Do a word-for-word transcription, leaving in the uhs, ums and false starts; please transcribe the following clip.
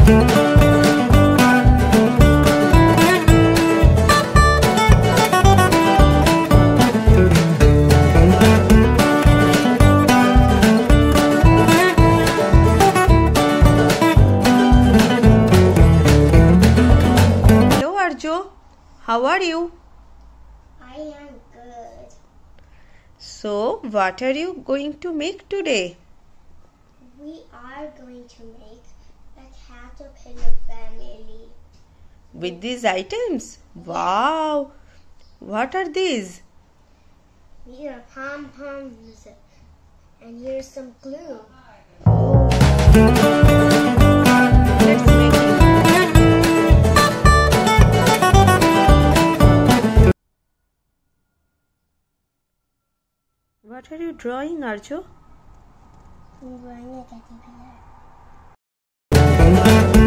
How are you? I am good. So, what are you going to make today? We are going to make a caterpillar family. With these items? Wow! What are these? These are pom-poms. And here's some glue. Let's make it. What are you drawing, Arjo? I'm drawing a caterpillar.